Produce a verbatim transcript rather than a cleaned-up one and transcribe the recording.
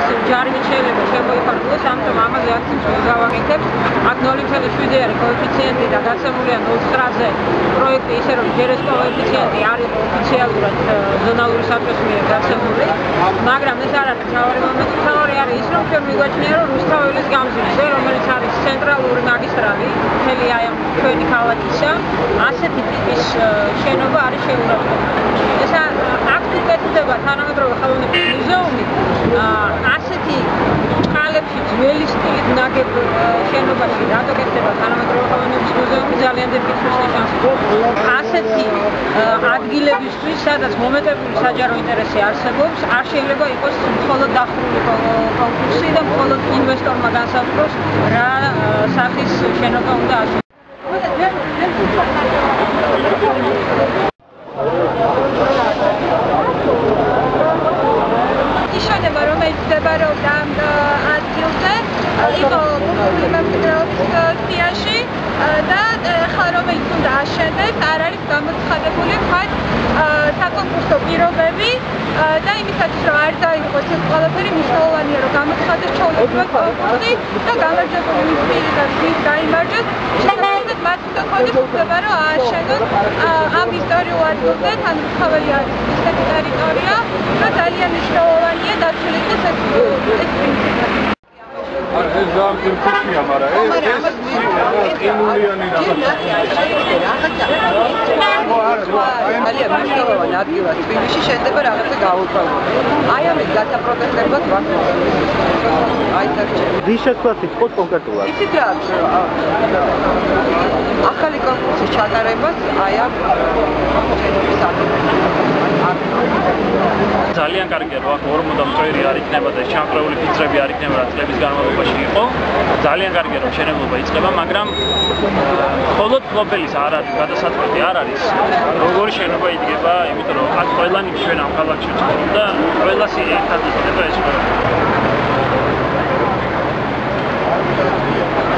ჯარი შეიძლება შემოიფარგლოს, ამიტომ ამაზე აქცენტს გავაკეთებ. აქ ნული კომა შვიდი არის კოეფიციენტი და გასამულია ნული კომა ოთხზე პროექტი ისე რომ ჯერ ეს კოეფიციენტი არის ოფიციალურად ზონალური საბჭოს მიერ გასამული, მაგრამ ეს არ არის მთავარი მომენტი. მთავარი არის ის, რომ ჩვენ მიგვაჩნია, რომ რუსთაველის გამზირზე, რომელიც არის ცენტრალური მაგისტრალი მთელი აი ამ ჩვენი ქალაქისა, ასეთი ტიპის შენობა არის შეურაცხყოფილი. ეს აქ თუ კეთდება თანამედროვე ხელოვნების მუზეუმი, ასეთი წყალებში ძველი სტილით ნაგებ შენობაში რატო კეთდება თანამედროვე ხელოვნების მუზეუმი, ძალიან დიდი კითხვის ნიშანს. ასეთი ადგილებისთვის, სადაც მომეტებული საჯარო ინტერესი არსებობს, არ შეიძლება იყოს მხოლოდ დახურული კონკურსი და მხოლოდ ინვესტორმა განსაზღვროს რა სახის შენობა უნდა აშენოს. შენობა, რომელიც მდებარეობდა ამ ადგილზე, იყო კულტურული მემკვიდრეობის სიაში და ახლა რომელიც უნდა აშენდეს, არ არის გამოცხადებული მხოლოდ საკონკურსო პირობები და იმისათვის რომ არ დაიღოს ეს ყველაფერი, მნიშვნელოვანია რომ გამოცხადდეს ჩვეულებრივად კონკურსი და გამარჯვებული მის და ვის გაიმარჯვეს, შესაბამისად მათ უნდა ქონდეს უფლება რომ ააშენოს ამ ისტორიულ ადგილზე, თან რუსთაველი არის ისეთი ტერიტორია, რომ ძალიან მნიშვნელოვანია დაცული იყოს ეს პრინციპი. ეს ძალიან კუთხეა, მაგრამ ეს ყინულიანი ძალიან მნიშვნელოვანი ადგილია თბილისში, შეიძლება რაღაცა გაუწევოს. აი ამის გასაპროტესტებლად ვახშობ. აი საერთოდ ვის შეცვლაც იყოს კონკრეტულად? იცით რა? ახალი კონკურსის ჩატარებას აი ამ შენობის ძალიან კარგია რომ აქ ორმო და მწვერი არ იქნება და ჩამწრეული ფიცრები არ იქნება რა წლების განმავლობაში იყო. ძალიან კარგია რომ მშენებლობა იწყება, მაგრამ მხოლოდ ფლობელის არ არის გადასაწყვეტი არ არის. როგორი შენობა იდგება, იმიტომ რომ აქ ყველანი ჩვენ ამ ქალაქში ვცხოვრობ და ყველას ერთად იქნება ეს ყველაფერი.